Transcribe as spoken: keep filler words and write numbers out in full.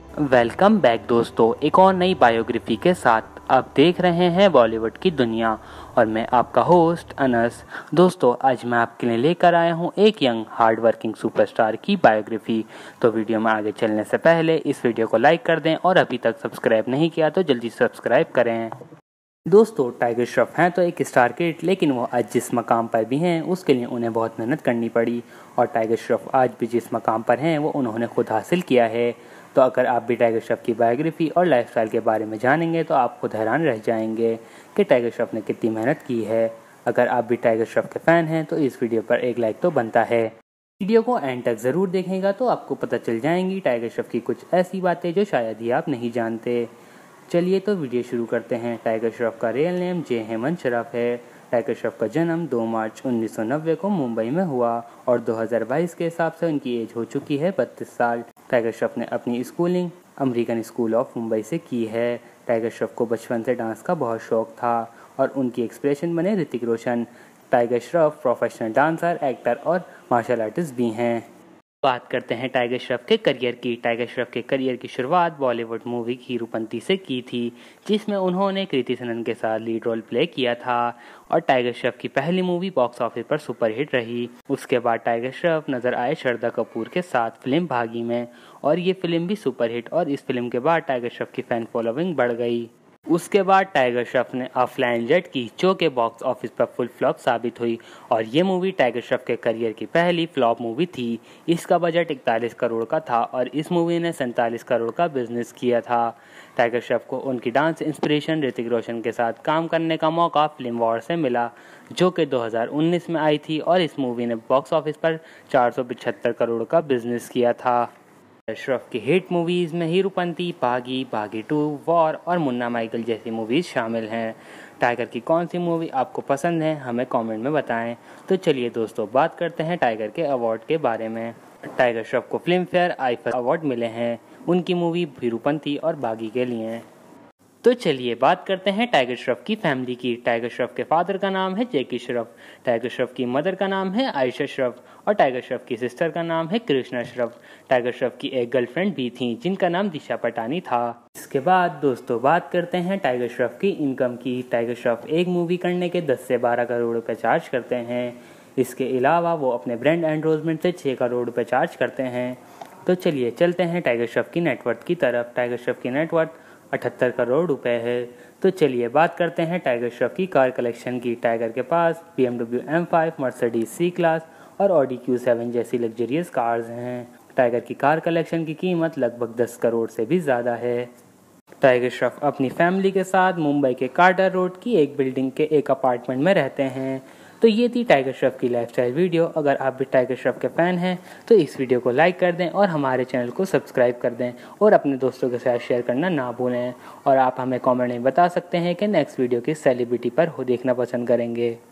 Welcome back दोस्तों, एक और नई बायोग्राफी के साथ आप देख रहे हैं बॉलीवुड की दुनिया और मैं आपका होस्ट अनस। दोस्तों, आज मैं आपके लिए लेकर आया हूं एक यंग हार्ड वर्किंग सुपरस्टार की बायोग्राफी। तो वीडियो में आगे चलने से पहले इस वीडियो को लाइक कर दें और अभी तक सब्सक्राइब नहीं किया तो जल्दी सब्सक्राइब करें। दोस्तों, टाइगर श्रॉफ हैं तो एक स्टार किड, लेकिन वो आज जिस मकाम पर भी हैं उसके लिए उन्हें बहुत मेहनत करनी पड़ी और टाइगर श्रॉफ आज भी जिस मकाम पर हैं वो उन्होंने खुद हासिल किया है। तो अगर आप भी टाइगर श्रॉफ की बायोग्राफी और लाइफस्टाइल के बारे में जानेंगे तो आप खुद हैरान रह जाएंगे कि टाइगर श्रॉफ ने कितनी मेहनत की है। अगर आप भी टाइगर श्रॉफ के फ़ैन हैं तो इस वीडियो पर एक लाइक तो बनता है। वीडियो को एंड तक ज़रूर देखेगा तो आपको पता चल जाएंगी टाइगर श्रॉफ की कुछ ऐसी बातें जो शायद ही आप नहीं जानते। चलिए तो वीडियो शुरू करते हैं। टाइगर श्रॉफ का रियल नेम जे हेमंत श्रॉफ है। टाइगर श्रॉफ का जन्म दो मार्च उन्नीस सौ नब्बे को मुंबई में हुआ और दो हज़ार बाईस के हिसाब से उनकी एज हो चुकी है बत्तीस साल। टाइगर श्रॉफ ने अपनी schooling American school of Mumbai से की है। टाइगर श्रॉफ को बचपन से डांस का बहुत शौक था और उनकी एक्सप्रेशन बने Hrithik Roshan. Tiger Shroff professional dancer, actor और मार्शल आर्टिस्ट भी हैं। बात करते हैं टाइगर श्रॉफ के करियर की। टाइगर श्रॉफ के करियर की शुरुआत बॉलीवुड मूवी हीरोपंती से की थी, जिसमें उन्होंने कृति सेनन के साथ लीड रोल प्ले किया था और टाइगर श्रॉफ की पहली मूवी बॉक्स ऑफिस पर सुपरहिट रही। उसके बाद टाइगर श्रॉफ नजर आए श्रद्धा कपूर के साथ फिल्म भागी में और ये फिल्म भी सुपरहिट और इस फिल्म के बाद टाइगर श्रॉफ की फैन फॉलोइंग बढ़ गई। उसके बाद टाइगर श्रॉफ ने अ फ्लाइंग जेट की, जो के बॉक्स ऑफिस पर फुल फ्लॉप साबित हुई और ये मूवी टाइगर श्रॉफ के करियर की पहली फ्लॉप मूवी थी। इसका बजट इकतालीस करोड़ का था और इस मूवी ने सैंतालीस करोड़ का बिजनेस किया था। टाइगर श्रॉफ को उनकी डांस इंस्पिरेशन ऋतिक रोशन के साथ काम करने का मौका फिल्म वॉर से मिला, जो कि दो हज़ार उन्नीस में आई थी और इस मूवी ने बॉक्स ऑफिस पर चार सौ पचहत्तर करोड़ का बिजनेस किया था। श्रॉफ की हिट मूवीज़ में हीरोपंती, बागी, बागी टू, वॉर और मुन्ना माइकल जैसी मूवीज़ शामिल हैं। टाइगर की कौन सी मूवी आपको पसंद है हमें कमेंट में बताएं। तो चलिए दोस्तों, बात करते हैं टाइगर के अवार्ड के बारे में। टाइगर श्रॉफ को फिल्म फेयर आईफा अवार्ड मिले हैं उनकी मूवी हीरोपंती और बागी के लिए। तो चलिए बात करते हैं टाइगर श्रॉफ की फैमिली की। टाइगर श्रॉफ के फादर का नाम है जैकी श्रॉफ, टाइगर श्रॉफ की मदर का नाम है आयशा श्रॉफ और टाइगर श्रॉफ की सिस्टर का नाम है कृष्णा श्रॉफ। टाइगर श्रॉफ की एक गर्लफ्रेंड भी थी जिनका नाम दिशा पटानी था। इसके बाद दोस्तों बात करते हैं टाइगर श्रॉफ की इनकम की। टाइगर श्रॉफ एक मूवी करने के दस से बारह करोड़ रुपए चार्ज करते हैं। इसके अलावा वो अपने ब्रांड एंडोर्समेंट से छः करोड़ रुपए चार्ज करते हैं। तो चलिए चलते हैं टाइगर श्रॉफ की नेटवर्थ की तरफ। टाइगर श्रॉफ की नेटवर्थ अठहत्तर करोड़ रुपए है। तो चलिए बात करते हैं टाइगर श्रॉफ की कार कलेक्शन की। टाइगर के पास B M W M five, Mercedes C class और ऑडी क्यू सेवन जैसी लग्जरियस कार्स हैं। टाइगर की कार कलेक्शन की कीमत लगभग दस करोड़ से भी ज़्यादा है। टाइगर श्रॉफ अपनी फैमिली के साथ मुंबई के कार्टर रोड की एक बिल्डिंग के एक अपार्टमेंट में रहते हैं। तो ये थी टाइगर श्रॉफ की लाइफस्टाइल वीडियो। अगर आप भी टाइगर श्रॉफ के फ़ैन हैं तो इस वीडियो को लाइक कर दें और हमारे चैनल को सब्सक्राइब कर दें और अपने दोस्तों के साथ शेयर करना ना भूलें। और आप हमें कमेंट में बता सकते हैं कि नेक्स्ट वीडियो किस सेलिब्रिटी पर हो देखना पसंद करेंगे।